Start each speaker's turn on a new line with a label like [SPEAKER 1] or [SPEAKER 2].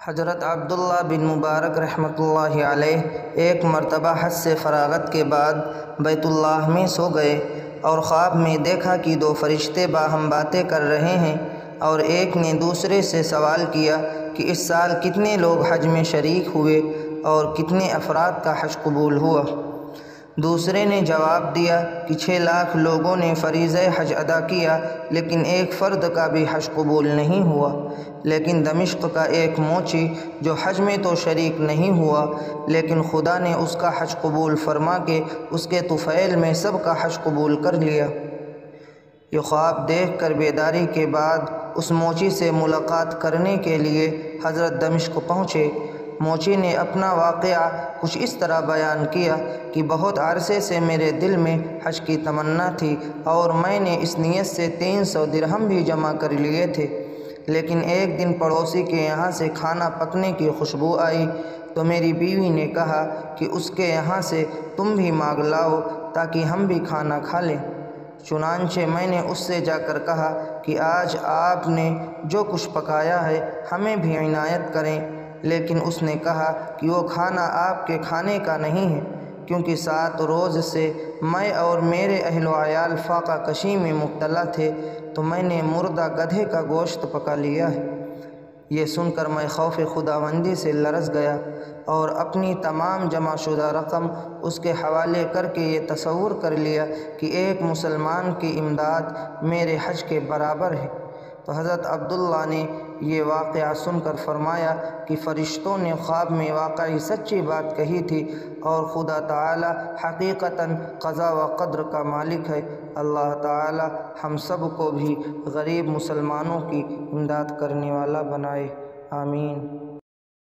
[SPEAKER 1] حضرت عبداللہ بن مبارک رحمۃ اللہ علیہ ایک مرتبہ حج سے فراغت کے بعد بیت اللہ میں سو گئے اور خواب میں دیکھا کہ دو فرشتے باہم باتیں کر رہے ہیں، اور ایک نے دوسرے سے سوال کیا کہ اس سال کتنے لوگ حج میں شریک ہوئے اور کتنے افراد کا حج قبول ہوا۔ دوسرے نے جواب دیا کہ 6 لاکھ لوگوں نے فریضہ حج ادا کیا، لیکن ایک فرد کا بھی حج قبول نہیں ہوا۔ لیکن دمشق کا ایک موچی جو حج میں تو شریک نہیں ہوا، لیکن خدا نے اس کا حج قبول فرما کے اس کے طفیل میں سب کا حج قبول کر لیا۔ یہ خواب دیکھ کر بیداری کے بعد اس موچی سے ملاقات کرنے کے لیے حضرت دمشق پہنچے۔ موچی نے اپنا واقعہ کچھ اس طرح بیان کیا کہ بہت عرصے سے میرے دل میں حج کی تمنا تھی اور میں نے اس نیت سے 300 درہم بھی جمع کر لیے تھے، لیکن ایک دن پڑوسی کے یہاں سے کھانا پکنے کی خوشبو آئی تو میری بیوی نے کہا کہ اس کے یہاں سے تم بھی مانگ لاؤ تاکہ ہم بھی کھانا کھا لیں۔ چنانچہ میں نے اس سے جا کر کہا کہ آج آپ نے جو کچھ پکایا ہے ہمیں بھی عنایت کریں، لیکن اس نے کہا کہ وہ کھانا آپ کے کھانے کا نہیں ہے، کیونکہ 7 روز سے میں اور میرے اہل و عیال فاقہ کشی میں مبتلا تھے، تو میں نے مردہ گدھے کا گوشت پکا لیا ہے۔ یہ سن کر میں خوف خداوندی سے لرز گیا اور اپنی تمام جمع شدہ رقم اس کے حوالے کر کے یہ تصور کر لیا کہ ایک مسلمان کی امداد میرے حج کے برابر ہے۔ تو حضرت عبداللہ نے یہ واقعہ سن کر فرمایا کہ فرشتوں نے خواب میں واقعی سچی بات کہی تھی، اور خدا تعالی حقیقتاً قضا و قدر کا مالک ہے۔ اللہ تعالی ہم سب کو بھی غریب مسلمانوں کی امداد کرنے والا بنائے، آمین۔